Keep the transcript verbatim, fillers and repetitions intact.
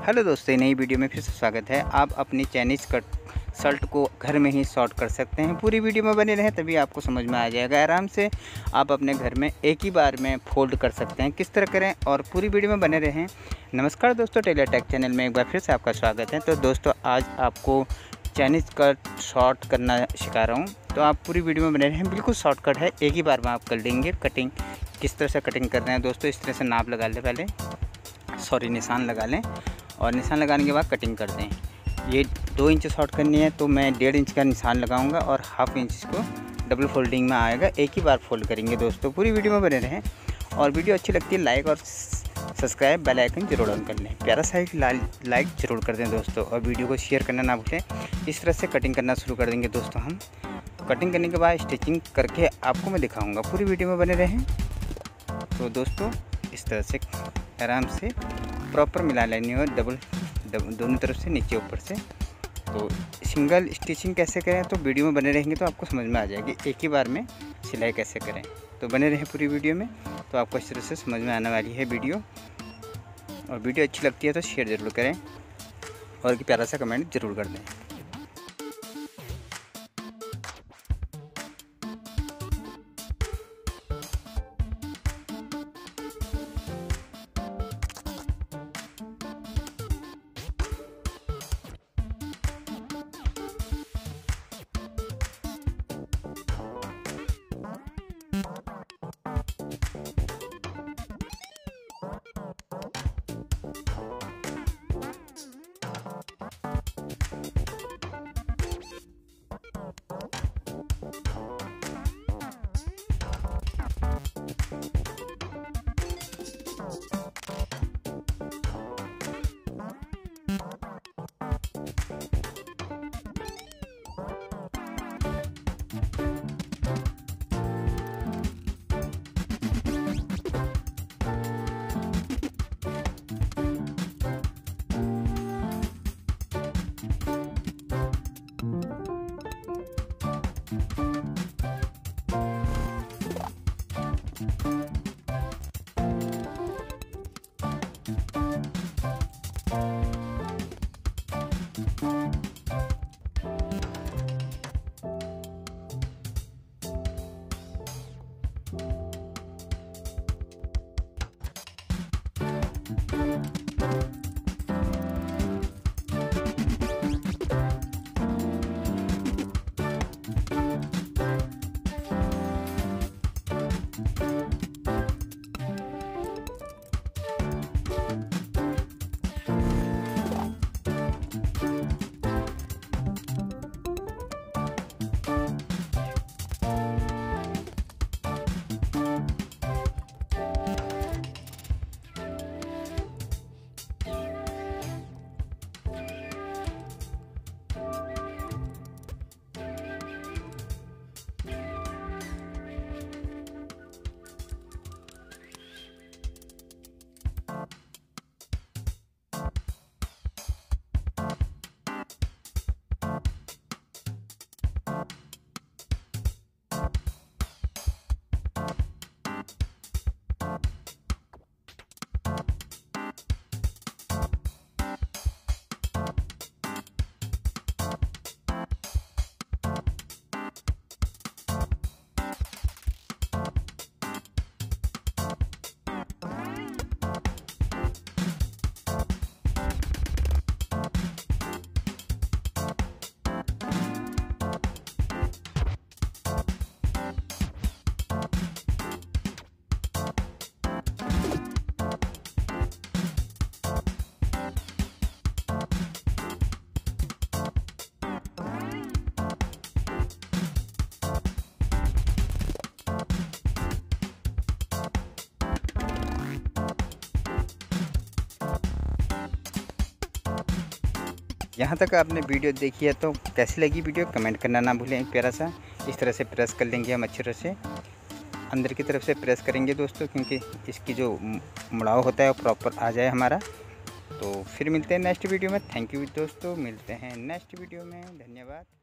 Hello दोस्तों, नई video में फिर से स्वागत है। आप अपनी चाइनीज़ कट शर्ट को घर में ही शॉर्ट कर सकते हैं। पूरी वीडियो में बने रहें तभी आपको समझ में आ जाएगा। आराम से आप अपने घर में एक ही बार में फोल्ड कर सकते हैं। किस तरह करें और पूरी वीडियो में बने रहें। नमस्कार दोस्तों, टेलर टेक चैनल में एक बार फिर से आपका स्वागत है। तो दोस्तों, आज आपको चाइनीज़ कट शॉर्ट करना सिखा रहा हूँ, तो आप पूरी वीडियो में बने रहें। बिल्कुल शॉर्टकट है, एक ही बार में आप कर लेंगे। कटिंग किस तरह से कटिंग कर रहे हैं दोस्तों, इस तरह से नाप लगा लें, पहले सॉरी निशान लगा लें और निशान लगाने के बाद कटिंग कर दें। ये दो इंच शॉर्ट करनी है तो मैं डेढ़ इंच का निशान लगाऊंगा और हाफ इंच को डबल फोल्डिंग में आएगा। एक ही बार फोल्ड करेंगे दोस्तों। पूरी वीडियो में बने रहें और वीडियो अच्छी लगती है लाइक और सब्सक्राइब बेल आइकन जरूर ऑन कर लें। प्यारा सा एक लाइक जरूर कर दें दोस्तों और वीडियो को शेयर करना ना भूलें। इस तरह से कटिंग करना शुरू कर देंगे दोस्तों। हम कटिंग करने के बाद स्टिचिंग करके आपको मैं दिखाऊँगा। पूरी वीडियो में बने रहें। तो दोस्तों, इस तरह से आराम से प्रॉपर मिला लेनी हो, डबल डबल दोनों तरफ से, नीचे ऊपर से। तो सिंगल स्टिचिंग कैसे करें तो वीडियो में बने रहेंगे तो आपको समझ में आ जाएगी। एक ही बार में सिलाई कैसे करें, तो बने रहें पूरी वीडियो में, तो आपको इस तरह से समझ में आने वाली है वीडियो। और वीडियो अच्छी लगती है तो शेयर ज़रूर करें और एक प्यारा सा कमेंट ज़रूर कर दें। यहाँ तक आपने वीडियो देखी है तो कैसी लगी वीडियो कमेंट करना ना भूलें। प्यारा सा इस तरह से प्रेस कर लेंगे हम, अच्छी तरह से अंदर की तरफ से प्रेस करेंगे दोस्तों, क्योंकि इसकी जो मुड़ाव होता है वो प्रॉपर आ जाए हमारा। तो फिर मिलते हैं नेक्स्ट वीडियो में। थैंक यू दोस्तों, मिलते हैं नेक्स्ट वीडियो में। धन्यवाद।